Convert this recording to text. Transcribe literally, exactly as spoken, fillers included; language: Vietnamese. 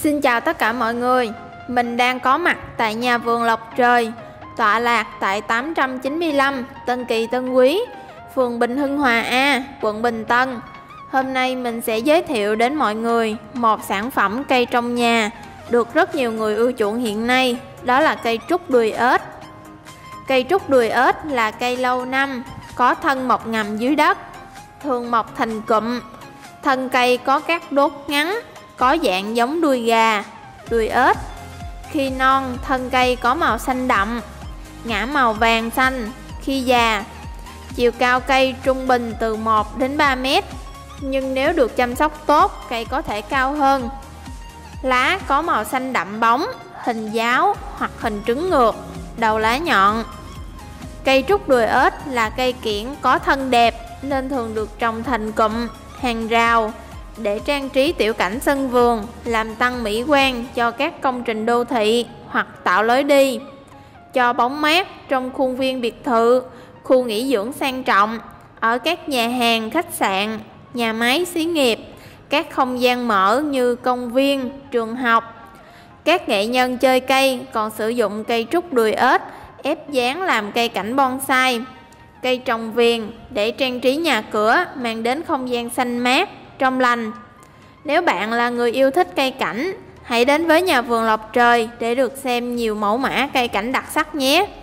Xin chào tất cả mọi người, mình đang có mặt tại nhà vườn Lộc Trời, tọa lạc tại tám trăm chín mươi lăm Tân Kỳ Tân Quý, phường Bình Hưng Hòa A, quận Bình Tân. Hôm nay mình sẽ giới thiệu đến mọi người một sản phẩm cây trong nhà được rất nhiều người ưa chuộng hiện nay, đó là cây trúc đùi ếch. Cây trúc đùi ếch là cây lâu năm, có thân mọc ngầm dưới đất, thường mọc thành cụm. Thân cây có các đốt ngắn, có dạng giống đuôi gà, đuôi ếch. Khi non, thân cây có màu xanh đậm, ngã màu vàng xanh khi già. Chiều cao cây trung bình từ một đến ba mét, nhưng nếu được chăm sóc tốt, cây có thể cao hơn. Lá có màu xanh đậm bóng, hình giáo hoặc hình trứng ngược, đầu lá nhọn. Cây trúc đùi ếch là cây kiểng có thân đẹp nên thường được trồng thành cụm, hàng rào để trang trí tiểu cảnh sân vườn, làm tăng mỹ quan cho các công trình đô thị hoặc tạo lối đi, cho bóng mát trong khuôn viên biệt thự, khu nghỉ dưỡng sang trọng, ở các nhà hàng, khách sạn, nhà máy xí nghiệp, các không gian mở như công viên, trường học. Các nghệ nhân chơi cây còn sử dụng cây trúc đùi ếch ép dáng làm cây cảnh bonsai, cây trồng viền để trang trí nhà cửa, mang đến không gian xanh mát, trong lành. Nếu bạn là người yêu thích cây cảnh, hãy đến với nhà vườn Lộc Trời để được xem nhiều mẫu mã cây cảnh đặc sắc nhé.